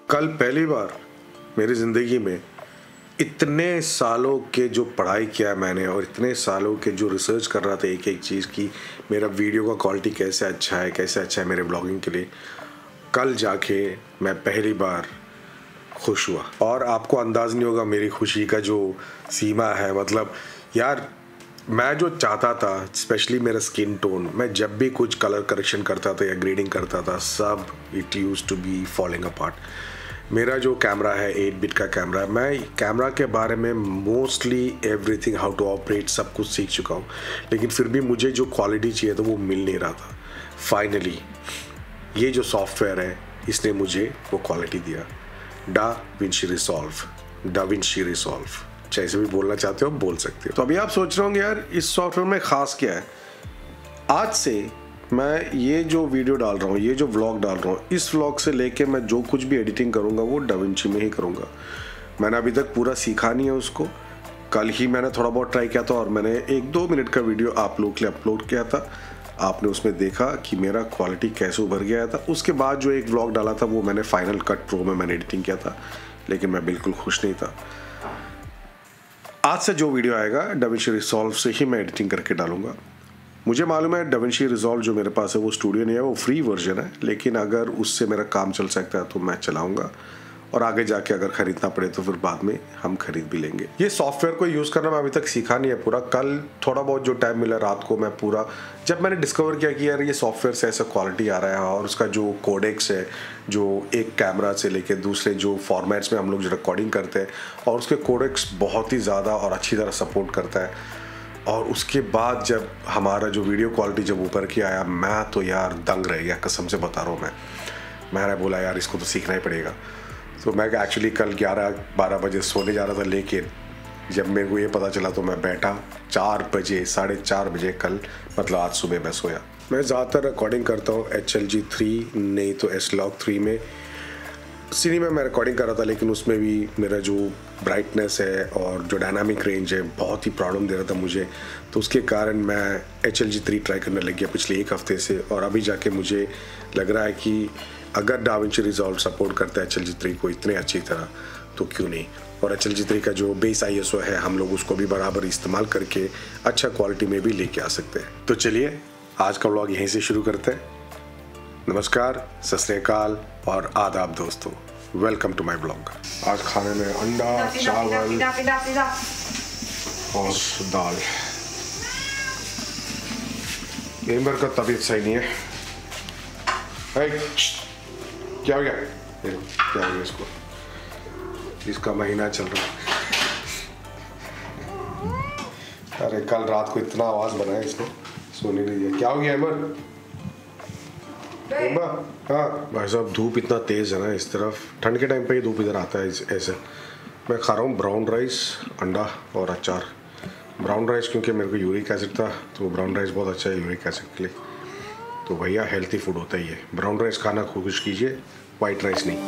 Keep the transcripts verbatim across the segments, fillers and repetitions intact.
कल पहली बार मेरी ज़िंदगी में इतने सालों के जो पढ़ाई किया मैंने और इतने सालों के जो रिसर्च कर रहा था एक एक चीज़ की, मेरा वीडियो का क्वालिटी कैसे अच्छा है कैसे अच्छा है मेरे ब्लॉगिंग के लिए, कल जाके मैं पहली बार खुश हुआ। और आपको अंदाज़ नहीं होगा मेरी खुशी का जो सीमा है। मतलब यार, मैं जो चाहता था, स्पेशली मेरा स्किन टोन, मैं जब भी कुछ कलर करेक्शन करता था या ग्रेडिंग करता था, सब it used to be falling apart. मेरा जो कैमरा है एट बिट का कैमरा, मैं कैमरा के बारे में mostly everything, how to operate, सब कुछ सीख चुका हूँ, लेकिन फिर भी मुझे जो क्वालिटी चाहिए था वो मिल नहीं रहा था। फाइनली ये जो सॉफ्टवेयर है इसने मुझे वो क्वालिटी दिया, Da Vinci Resolve. Da Vinci Resolve जैसे भी बोलना चाहते हो बोल सकते हो। तो अभी आप सोच रहे होंगे यार इस सॉफ्टवेयर में ख़ास क्या है। आज से मैं ये जो वीडियो डाल रहा हूँ, ये जो व्लॉग डाल रहा हूँ, इस व्लॉग से लेके मैं जो कुछ भी एडिटिंग करूँगा वो डा विंची में ही करूँगा। मैंने अभी तक पूरा सीखा नहीं है उसको। कल ही मैंने थोड़ा बहुत ट्राई किया था और मैंने एक दो मिनट का वीडियो आप लोग के लिए अपलोड किया था। आपने उसमें देखा कि मेरा क्वालिटी कैसे उभर गया था। उसके बाद जो एक व्लॉग डाला था वो मैंने फाइनल कट प्रो में मैंने एडिटिंग किया था, लेकिन मैं बिल्कुल खुश नहीं था। आज से जो वीडियो आएगा डा विंची रिसॉल्व से ही मैं एडिटिंग करके डालूंगा। मुझे मालूम है डा विंची रिसॉल्व जो मेरे पास है वो स्टूडियो नहीं है, वो फ्री वर्जन है, लेकिन अगर उससे मेरा काम चल सकता है तो मैं चलाऊंगा और आगे जाके अगर ख़रीदना पड़े तो फिर बाद में हम खरीद भी लेंगे। ये सॉफ्टवेयर को यूज़ करना मैं अभी तक सीखा नहीं है पूरा। कल थोड़ा बहुत जो टाइम मिला रात को, मैं पूरा जब मैंने डिस्कवर किया कि यार ये सॉफ्टवेयर से ऐसा क्वालिटी आ रहा है और उसका जो कोडेक्स है, जो एक कैमरा से लेके दूसरे जो फॉर्मेट्स में हम लोग जो रिकॉर्डिंग करते हैं, और उसके कोडेक्स बहुत ही ज़्यादा और अच्छी तरह सपोर्ट करता है। और उसके बाद जब हमारा जो वीडियो क्वालिटी जब ऊपर की आया, मैं तो यार दंग रह गया, कसम से बता रहा हूँ। मैं मैंने बोला यार इसको तो सीखना ही पड़ेगा। तो मैं एक्चुअली कल ग्यारह बारह बजे सोने जा रहा था, लेकिन जब मेरे को ये पता चला तो मैं बैठा चार बजे साढ़े चार बजे कल, मतलब आज सुबह मैं सोया। मैं ज़्यादातर रिकॉर्डिंग करता हूँ एच एल जी थ्री, नहीं तो एस लॉग थ्री में। सिनी में मैं रिकॉर्डिंग कर रहा था, लेकिन उसमें भी मेरा जो ब्राइटनेस है और जो डायनामिक रेंज है बहुत ही प्रॉब्लम दे रहा था मुझे। तो उसके कारण मैं H L G three try करने लग गया पिछले एक हफ्ते से, और अभी जाके मुझे लग रहा है कि अगर डा विंची रिसॉल्व सपोर्ट करता है एच एल जी थ्री को इतने अच्छी तरह, तो क्यों नहीं। और एच एल जी थ्री का जो बेस आई एस ओ है, हम लोग उसको भी बराबर इस्तेमाल करके अच्छा क्वालिटी में भी लेके आ सकते हैं। तो चलिए आज का व्लॉग यहीं से शुरू करते हैं। नमस्कार, सत श्री अकाल और आदाब दोस्तों, वेलकम टू माय ब्लॉग। आज खाने में अंडा, चावल और दाल। एम्बर का तबीयत सही नहीं है। hey, क्या हो गया? क्या हो गया इसको? इसका महीना चल रहा है। अरे कल रात को इतना आवाज बनाया इसने, सोने नहीं दिया। क्या हो गया एम्बर? हाँ भाई साहब, धूप इतना तेज़ है ना इस तरफ। ठंड के टाइम पे ही धूप इधर आता है ऐसे। मैं खा रहा हूँ ब्राउन राइस, अंडा और अचार। ब्राउन राइस क्योंकि मेरे को यूरिक एसिड था, तो ब्राउन राइस बहुत अच्छा है यूरिक एसिड के लिए। तो भैया हेल्थी फूड होता ही है। ब्राउन राइस खाना कोशिश कीजिए, वाइट राइस नहीं।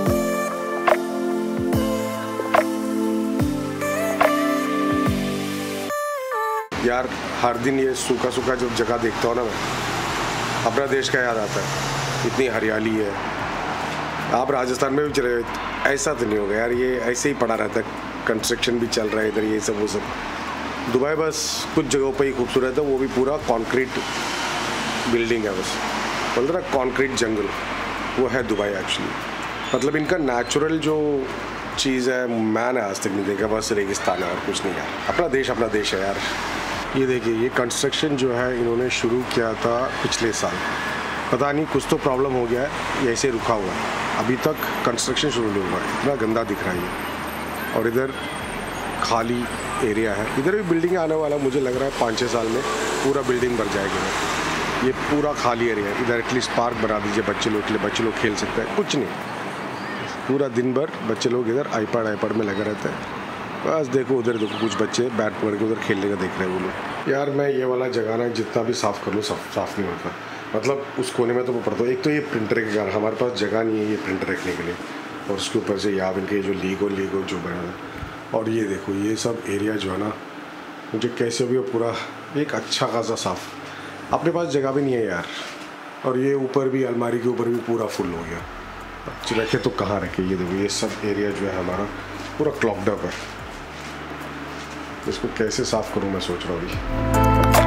यार हर दिन ये सूखा सूखा जब जगह देखता हूँ ना, मैं अपना देश का याद आता है। इतनी हरियाली है। आप राजस्थान में भी चले गए, ऐसा तो नहीं होगा यार, ये ऐसे ही पड़ा रहता है। कंस्ट्रक्शन भी चल रहा है इधर, ये सब वो सब। दुबई बस कुछ जगहों पर ही खूबसूरत है, वो भी पूरा कंक्रीट बिल्डिंग है बस, बोलते ना कंक्रीट जंगल, वो है दुबई एक्चुअली। मतलब इनका नेचुरल जो चीज़ है मैंने आज तक नहीं देखा, बस रेगिस्तान है और कुछ नहीं यार। अपना देश अपना देश है यार। ये देखिए, ये कंस्ट्रक्शन जो है इन्होंने शुरू किया था पिछले साल, पता नहीं कुछ तो प्रॉब्लम हो गया है, ये ऐसे रुका हुआ है, अभी तक कंस्ट्रक्शन शुरू नहीं हुआ है। इतना गंदा दिख रहा है ये। और इधर खाली एरिया है, इधर भी बिल्डिंग आने वाला, मुझे लग रहा है पाँच छः साल में पूरा बिल्डिंग भर जाएगी। ये पूरा खाली एरिया है। इधर एटलीस्ट पार्क बना दीजिए बच्चे लोग के लिए, बच्चे लोग खेल सकते हैं। कुछ नहीं, पूरा दिन भर बच्चे लोग इधर आईपैड आईपैड में लगे रहते हैं। बस देखो उधर देखो, कुछ बच्चे बैट पकड़ के उधर खेलने का देख रहे हैं वो लोग। यार मैं ये वाला जगह ना जितना भी साफ़ कर लूँ साफ साफ नहीं होता। मतलब उस कोने में तो वो पड़ता हूँ। एक तो ये प्रिंटर के कारण हमारे पास जगह नहीं है ये प्रिंटर रखने के लिए, और उसके ऊपर से यहाँ इनके जो लीगो लीगो जो बना है। और ये देखो ये सब एरिया जो है ना, मुझे कैसे भी पूरा एक अच्छा खासा साफ। अपने पास जगह भी नहीं है यार। और ये ऊपर भी अलमारी के ऊपर भी पूरा फुल हो गया। रखे तो कहाँ रखे, ये देखो ये सब एरिया जो है हमारा पूरा क्लॉग्ड अप है। इसको कैसे साफ़ करूँ मैं सोच रहा हूँ अभी।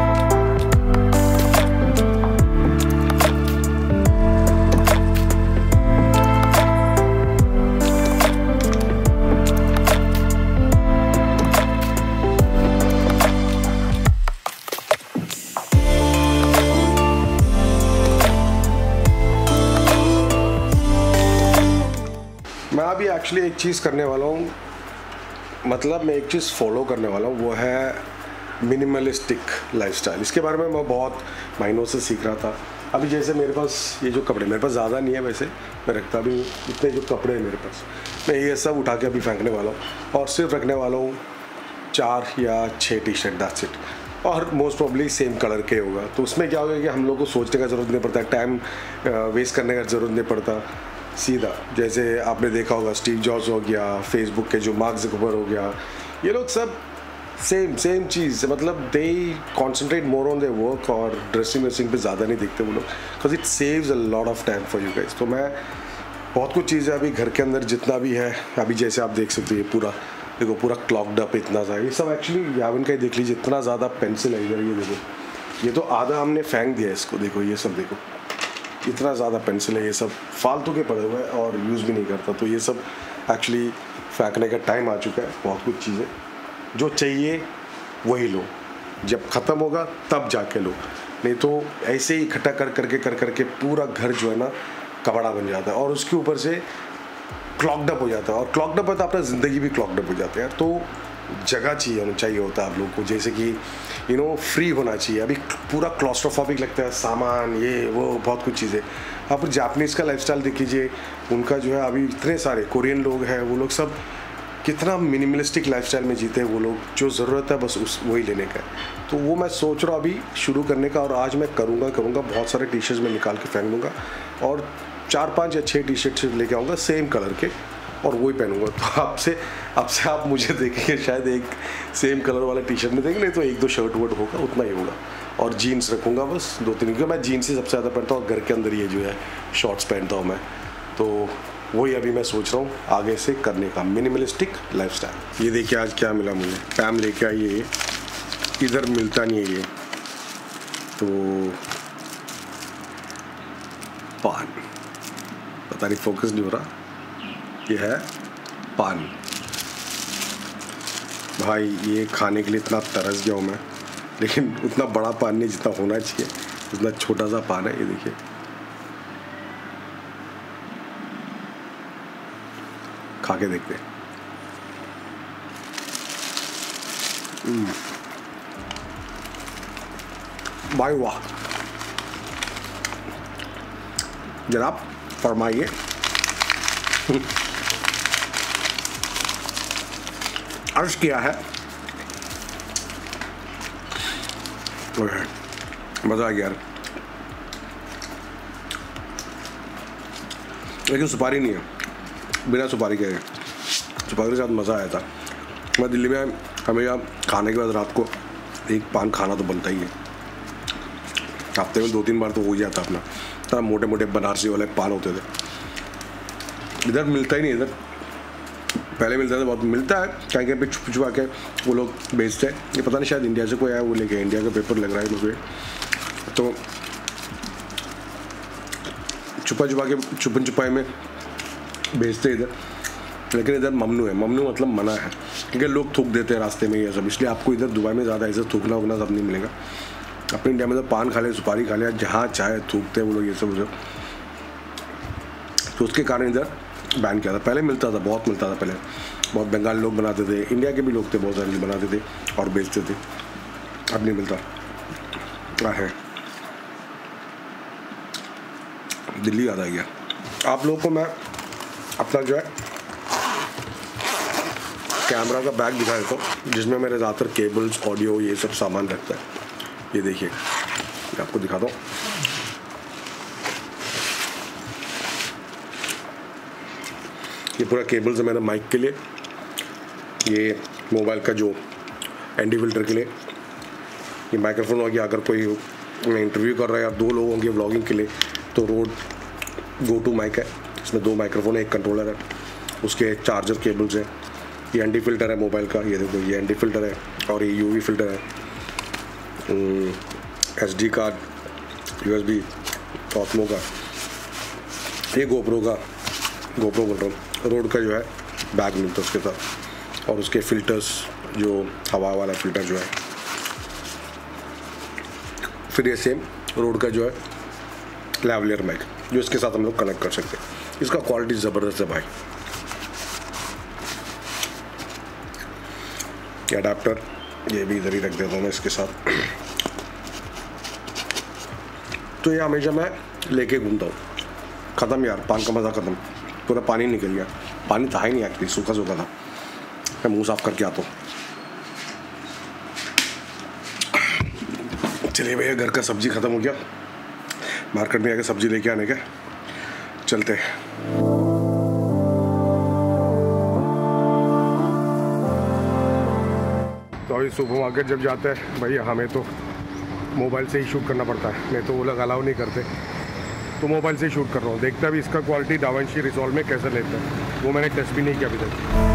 मैं अभी एक्चुअली एक चीज़ करने वाला हूँ, मतलब मैं एक चीज़ फॉलो करने वाला हूँ, वो है मिनिमलिस्टिक लाइफस्टाइल। इसके बारे में मैं बहुत महीनों से सीख रहा था। अभी जैसे मेरे पास ये जो कपड़े, मेरे पास ज़्यादा नहीं है वैसे, मैं रखता भी इतने जो कपड़े हैं मेरे पास, मैं ये सब उठा के अभी फेंकने वाला हूँ और सिर्फ रखने वाला हूँ चार या छः टी शर्ट, दैट्स इट। और मोस्ट प्रॉब्ली सेम कलर के होगा, तो उसमें क्या होगा कि हम लोग को सोचने का ज़रूरत नहीं पड़ता, टाइम वेस्ट करने का ज़रूरत नहीं पड़ता। सीधा जैसे आपने देखा होगा स्टीव जॉब्स हो गया, फेसबुक के जो मार्क ज़करबर्ग हो गया, ये लोग सब सेम सेम चीज़, मतलब they concentrate more on their work और ड्रेसिंग वेसिंग पे ज़्यादा नहीं दिखते वो लोग, because it saves a lot of time for you guys. तो मैं बहुत कुछ चीज़ें अभी घर के अंदर जितना भी है, अभी जैसे आप देख सकते हैं पूरा देखो पूरा क्लॉग्ड अप इतना सा, ये सब एक्चुअली यावन का ही देख लीजिए, इतना ज़्यादा पेंसिल है इधर, ये देखो ये तो आधा हमने फेंक दिया इसको, देखो ये सब देखो इतना ज़्यादा पेंसिल है, ये सब फालतू के पड़े हुए हैं और यूज़ भी नहीं करता। तो ये सब एक्चुअली फेंकने का टाइम आ चुका है। बहुत कुछ चीज़ें जो चाहिए वही लो, जब ख़त्म होगा तब जाके लो, नहीं तो ऐसे ही इकट्ठा कर करके कर करके पूरा घर जो है ना कबाड़ा बन जाता है और उसके ऊपर से क्लॉग्ड अप हो जाता है, और क्लॉग्ड अप होता है अपना ज़िंदगी भी क्लॉग्ड अप हो जाता है। तो जगह चाहिए चाहिए होता है आप लोगों को, जैसे कि यू नो फ्री होना चाहिए। अभी पूरा क्लॉस्ट्रोफोबिक लगता है, सामान ये वो बहुत कुछ चीज़ें। आप जापानीज़ का लाइफस्टाइल देख लीजिए, उनका जो है अभी इतने सारे कोरियन लोग हैं, वो लोग सब कितना मिनिमलिस्टिक लाइफस्टाइल में जीते हैं वो लोग, जो ज़रूरत है बस उस वही लेने का है। तो वो मैं सोच रहा हूँ अभी शुरू करने का, और आज मैं करूँगा करूँगा बहुत सारे टी शर्ट्स में निकाल के फेंक दूँगा और चार पाँच या छः टी शर्ट्स लेके आऊँगा सेम कलर के और वही पहनूंगा। तो आपसे आपसे आप मुझे देखेंगे शायद एक सेम कलर वाला टी शर्ट में देखेंगे, नहीं तो एक दो शर्ट वर्ट होगा, उतना ही होगा, और जीन्स रखूँगा बस दो तीन, क्योंकि मैं जीन्स ही सबसे ज़्यादा पहनता हूँ, घर के अंदर ये जो है शॉर्ट्स पहनता हूँ मैं। तो वही अभी मैं सोच रहा हूँ आगे से करने का, मिनिमलिस्टिक लाइफस्टाइल। ये देखिए आज क्या मिला मुझे, पैम लेके आई है, इधर मिलता नहीं है ये, तो पान, पता नहीं फोकस नहीं हो रहा, ये है पान। भाई ये खाने के लिए इतना तरस गया हूँ मैं, लेकिन उतना बड़ा पान नहीं जितना होना चाहिए, इतना छोटा सा पान है। ये देखिए खा के देखते हैं। भाई वाह, जनाब फरमाइए। अर्ज किया है, मज़ा आ गया यार, लेकिन सुपारी नहीं है, बिना सुपारी के है। सुपारी के साथ मज़ा आया था। मैं दिल्ली में हमेशा खाने के बाद रात को एक पान खाना तो बनता ही है, हफ्ते में दो तीन बार तो हो ही जाता अपना। इतना मोटे मोटे बनारसी वाले पान होते थे, इधर मिलता ही नहीं। इधर पहले मिलता था, बहुत मिलता है, कहीं कहीं पे छुप छुपा के वो लोग बेचते हैं। ये पता नहीं शायद इंडिया से कोई आया वो लेके, इंडिया का पेपर लग रहा है मुझे, तो छुपा छुपा के छुपन छुपाई में बेचते इधर। लेकिन इधर ममनू है, ममनू मतलब मना है, क्योंकि लोग थूक देते हैं रास्ते में ये सब, इसलिए आपको इधर दुबई में ज़्यादा ऐसे थूकना वूकना सब नहीं मिलेगा। अपने इंडिया में तो पान खा ले, सुपारी खा ले, जहाँ चाहे थूकते हैं वो लोग ये सब। तो उसके कारण इधर बैन किया था। पहले मिलता था, बहुत मिलता था पहले, बहुत बंगाली लोग बनाते थे, इंडिया के भी लोग थे बहुत सारे बनाते थे और बेचते थे। अब नहीं मिलता है। दिल्ली याद आ गया। आप लोगों को मैं अपना जो है कैमरा का बैग दिखा देता हूँ, जिसमें मेरे ज़्यादातर केबल्स, ऑडियो, ये सब सामान रखता है। ये देखिए, मैं आपको दिखाता हूँ। ये पूरा केबल्स है मेरे माइक के लिए, ये मोबाइल का जो एंटी फिल्टर के लिए, ये माइक्रोफोन हो गया, अगर कोई मैं इंटरव्यू कर रहा है या दो लोग होंगे व्लॉगिंग के लिए तो रोड गो टू माइक है। इसमें दो माइक्रोफोन है, एक कंट्रोलर है, उसके चार्जर केबल्स हैं, ये एंटी फिल्टर है मोबाइल का, ये देखो ये एंटी फिल्टर है, और ये यूवी फिल्टर है, S D card, U S B, Osmo का, ये गोप्रो का, गोप्रो बोल रहा हूँ, रोड का जो है बैग मिलता है उसके साथ, और उसके फिल्टर्स जो हवा वाला फिल्टर जो है, फिर ये सेम रोड का जो है लैवलियर माइक जो इसके साथ हम लोग कनेक्ट कर सकते हैं। इसका क्वालिटी ज़बरदस्त है भाई। ये अडाप्टर ये भी इधर ही रख देता हूँ मैं इसके साथ। तो ये हमेशा मैं लेके घूमता हूँ। ख़त्म यार, पान का मज़ा ख़त्म, पूरा पानी निकल गया। पानी था ही नहीं एक्चुअली, सूखा सूखा था। मैं मुंह साफ करके आता हूँ। चलिए भैया, घर का सब्जी ख़त्म हो गया, मार्केट में आके सब्जी लेके आने के चलते हैं। तो अभी सुपर मार्केट जब जाते हैं भैया, हमें तो मोबाइल से ही शूट करना पड़ता है, नहीं तो वो लोग अलाउ नहीं करते, तो मोबाइल से ही शूट कर रहा हूँ। देखते हैं अभी इसका क्वालिटी डाविंची रिजॉल्व में कैसे लेता है, वो मैंने टेस्ट भी नहीं किया अभी तक।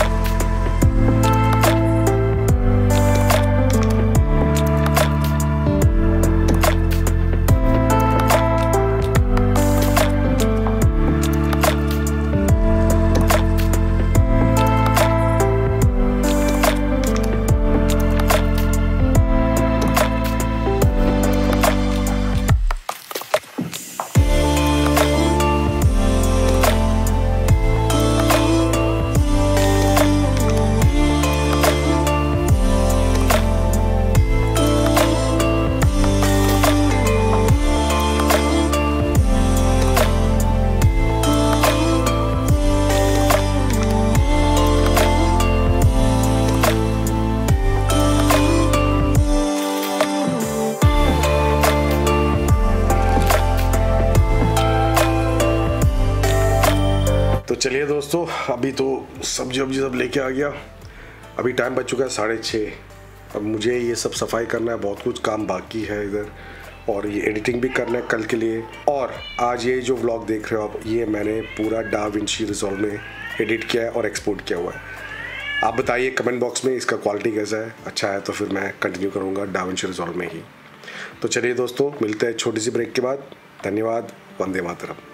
चलिए दोस्तों, अभी तो सब्जी वब्जी सब लेके आ गया। अभी टाइम बच चुका है साढ़े छः। अब मुझे ये सब सफाई करना है, बहुत कुछ काम बाकी है इधर, और ये एडिटिंग भी करना है कल के लिए। और आज ये जो व्लॉग देख रहे हो आप, ये मैंने पूरा डाविंची रिजॉल्व में एडिट किया है और एक्सपोर्ट किया हुआ है। आप बताइए कमेंट बॉक्स में इसका क्वालिटी कैसा है। अच्छा है तो फिर मैं कंटिन्यू करूँगा डाविंची रिजॉल्व में ही। तो चलिए दोस्तों, मिलते हैं छोटी सी ब्रेक के बाद। धन्यवाद। वंदे मातरम।